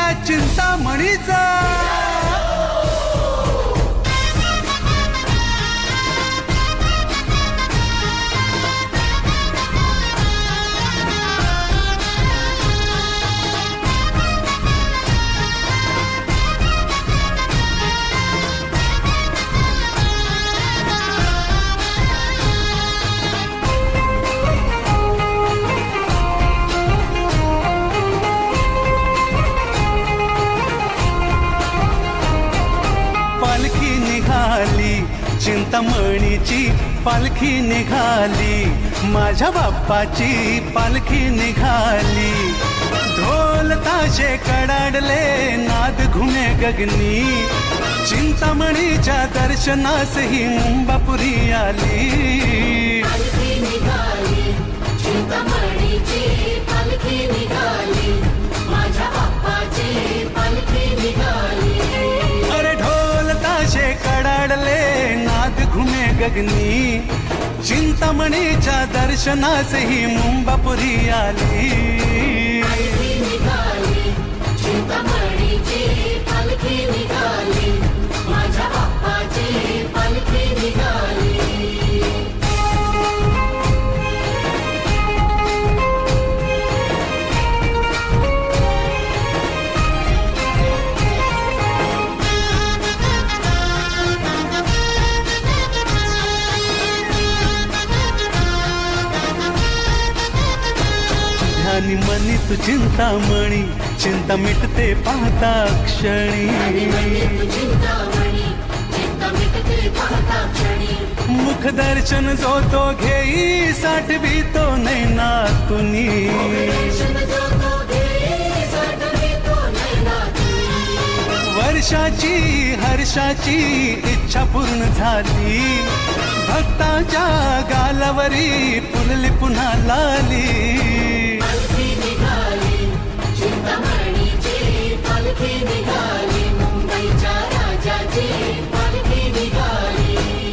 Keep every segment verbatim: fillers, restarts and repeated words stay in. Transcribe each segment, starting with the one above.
या चिंतामणीचा. पालखी निघाली चिंतामणीची, पालखी निघाली माझ्या बाप्पाची, पालखी निघाली. ढोल ताशे कडाडले नाद घुमे गगनी, चिंतामणीच्या दर्शनास ही मुंबापुरी आली. पालखी निघाली चिंतामणीची, पालखी निघाली माझ्या बाप्पाची, पालखी निघाली. अरे ढोल ताशे कडाडले नाद घुमे गगनी, चिंतामणीच्या दर्शनास ही मुंबापुरी आली. पालखी निघाली चिंतामणीची, पालखी निघाली माझ्या बाप्पाची, पालखी निघाली. ध्यानी मनी तू चिंतामणी, चिंता मिटते पाहता क्षणी. चिंतामणी चिंता मिटते पाहता क्षणी. मुख दर्शन जो तो घेई, साठवी तो नैनातुनी. वर्षाची हर्षाची इच्छा पूर्ण झाली, भक्तांच्या गालावरी फुलली पुन्हा लाली. पालखी निघाली चिंतामणीची, पालखी निघाली मुंबईच्या राजाची, पालखी निघाली.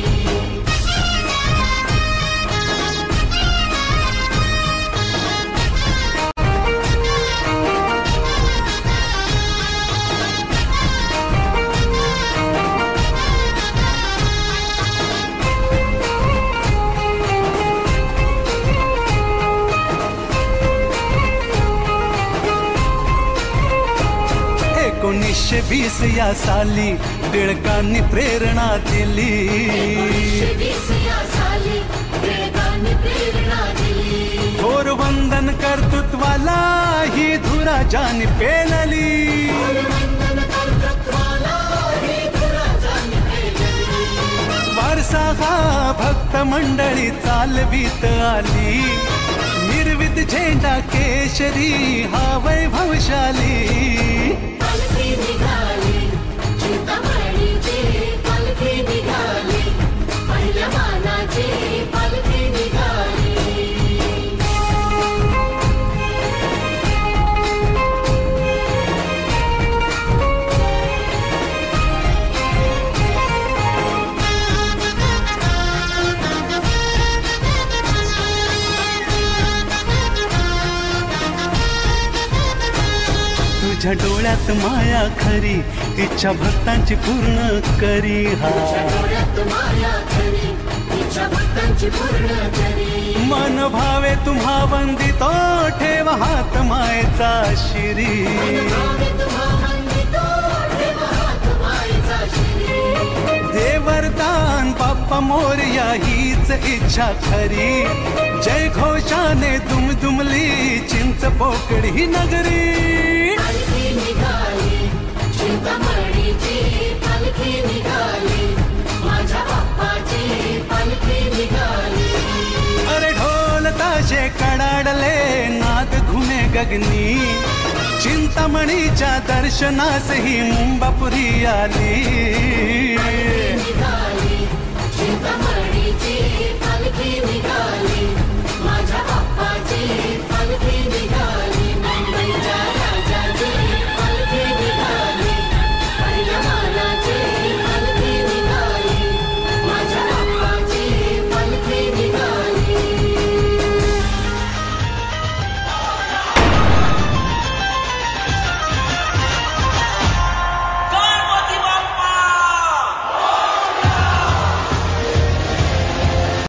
एकोणीसशे वीस या साली टिळकांनी प्रेरणा दिली. थोर वंदन कर्तृत्वाला ही धुरा जानी पेलली. वारसा हा भक्त मंडळी चालवीत आली, निर्वित झेंडा केशरी हा वैभवशाली. पालखी निघाली चिंतामणीची, पालखी निघाली पहिल्या मानाची, पालखी निघाली. तुझ्या डोळ्यात माया खरी, इच्छा भक्तांची पूर्ण करी. हा डोळ्यात माया खरी, इच्छा भक्तांची पूर्ण करी. मन भावे तुम्हा वंदितो, ठेव हात मायेचा शिरी. देवरदान बाप्पा मोरया हीच इच्छा खरी. जय घोषाने दुमदुमली चिंच पोकळी नगरी. पालखी निघाली चिंतामणीची, पालखी निघाली माझ्या बाप्पाची, पालखी निघाली. अरे ढोल ताशे कडाडले नाद घुमे गगनी, चिंतामणीच्या दर्शनास ही मुंबापुरी आली. निघाली चिंतामणीची, पालखी निघाली माझ्या